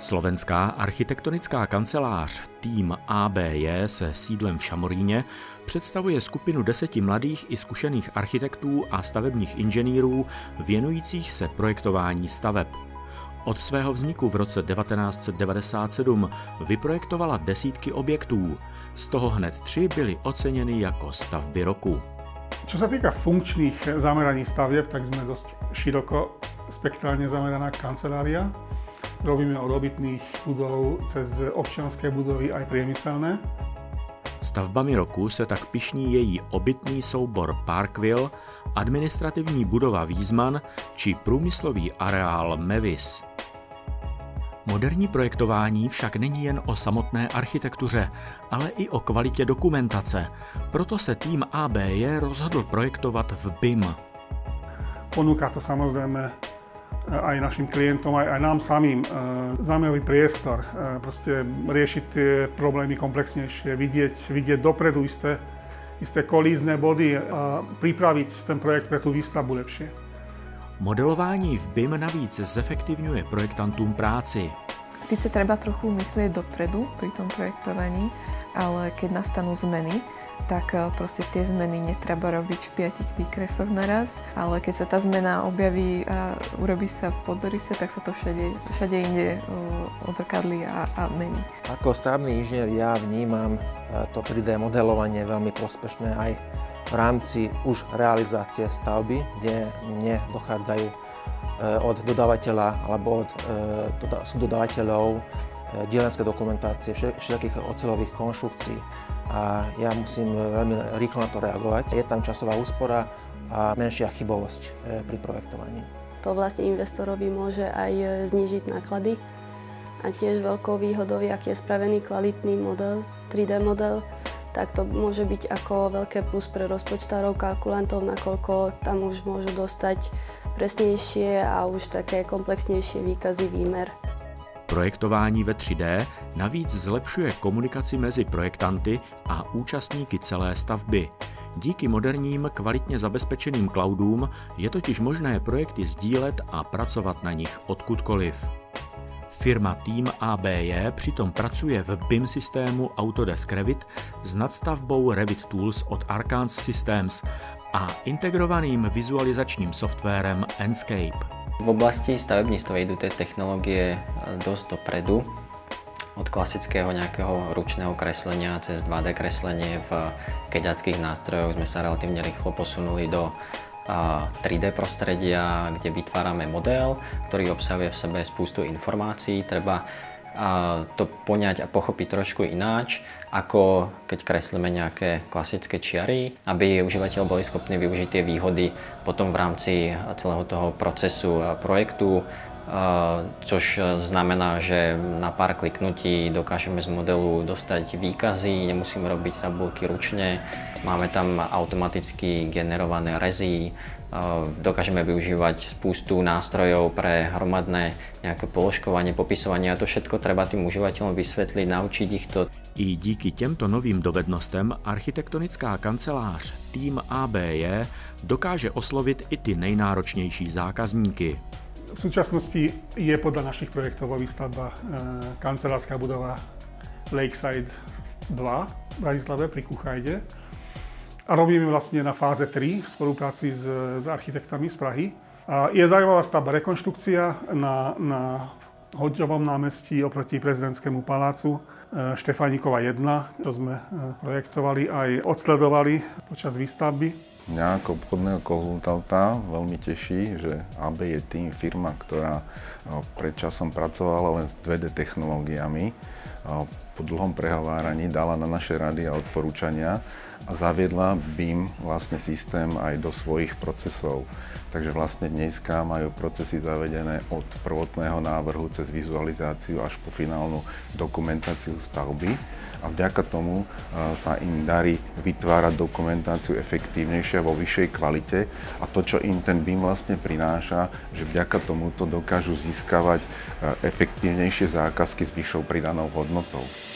Slovenská architektonická kancelář Tým ABJ se sídlem v Šamoríně představuje skupinu 10 mladých i zkušených architektů a stavebních inženýrů věnujících se projektování staveb. Od svého vzniku v roce 1997 vyprojektovala desítky objektů, z toho hned 3 byly oceněny jako stavby roku. Čo sa týka funkčných zameraní stavieb, tak sme dosť široko spektrálne zameraná kancelária. Robíme od obytných budov cez občianske budovy aj priemyselné. Stavbami roku se tak pyšní její obytný soubor Parkville, administrativní budova Wiesmann či průmyslový areál Mewis. Moderní projektování však není jen o samotné architektuře, ale i o kvalitě dokumentace. Proto se tým ABJ rozhodl projektovat v BIM. Ponúka to samozrejme aj našim klientom, aj nám samým zaujímavý priestor, proste riešiť tie problémy komplexnejšie, vidieť dopredu isté kolízne body a pripraviť ten projekt pre tú výstavbu lepšie. Modelování v BIM navíc zefektivňuje projektantům práci. Sice treba trochu myslieť dopredu pri tom projektovaní, ale keď nastanú zmeny, tak proste tie zmeny netreba robiť v 5 výkresoch naraz, ale keď sa tá zmena objaví a urobí sa v poddorise, tak sa to všade inde odzrkadlí a mení. Ako stavebný inžinier ja vnímam to 3D modelovanie veľmi prospešné aj v rámci už realizácie stavby, kde mne dochádzajú od dodávateľa alebo od subdodávateľov dielenské dokumentácie, všetkých oceľových konštrukcií. A ja musím veľmi rýchlo na to reagovať. Je tam časová úspora a menšia chybovosť pri projektovaní. To vlastne investorovi môže aj znížiť náklady. A tiež veľkou výhodou, ak je spravený kvalitný model, 3D model, tak to môže byť ako veľké plus pre rozpočtárov, kalkulantov, nakoľko tam už môžu dostať presnejšie a už také komplexnejšie výkazy výmer. Projektování ve 3D navíc zlepšuje komunikaci mezi projektanty a účastníky celé stavby. Díky moderním, kvalitně zabezpečeným cloudům je totiž možné projekty sdílet a pracovat na nich odkudkoliv. Firma Tým ABJ přitom pracuje v BIM systému Autodesk Revit s nadstavbou Revit Tools od Arcans Systems a integrovaným vizualizačním softwarem Enscape. V oblasti stavebníctva idú tie technológie dosť dopredu. Od klasického nejakého ručného kreslenia cez 2D kreslenie v keďackých nástrojoch sme sa relatívne rýchlo posunuli do 3D prostredia, kde vytvárame model, ktorý obsahuje v sebe spústu informácií. Treba to poňať a pochopiť trošku ináč, ako keď kreslíme nejaké klasické čiary, aby užívateľ boli schopní využiť tie výhody potom v rámci celého toho procesu projektu, což znamená, že na pár kliknutí dokážeme z modelu dostať výkazy, nemusíme robiť tabulky ručne, máme tam automaticky generované rezy, dokážeme využívať spústu nástrojov pre hromadné nejaké položkovanie, popisovanie a to všetko treba tým užívateľom vysvetliť, naučiť ich to. I díky těmto novým dovednostem architektonická kancelář Tým ABJ dokáže oslovit i ty nejnáročnější zákazníky. V súčasnosti je podľa našich projektov vo výstavba kancelárska budova Lakeside 2 v Bratislave pri Kuchajde. A robíme vlastne na fáze 3 v spolupráci s architektami z Prahy. A je zaujímavá stavba rekonštrukcia na Hodžovom námestí oproti prezidentskému palácu Štefánikova 1. To sme projektovali aj odsledovali počas výstavby. Mňa ako obchodného konzultanta veľmi teší, že AB je tým firma, ktorá pred časom pracovala len s 2D technológiami. Po dlhom prehováraní dala na naše rady a odporúčania a zaviedla BIM vlastne systém aj do svojich procesov. Takže vlastne dneska majú procesy zavedené od prvotného návrhu cez vizualizáciu až po finálnu dokumentáciu stavby. A vďaka tomu sa im darí vytvárať dokumentáciu efektívnejšie vo vyššej kvalite a to, čo im ten BIM vlastne prináša, že vďaka tomuto dokážu získavať efektívnejšie zákazky s vyššou pridanou hodnotou.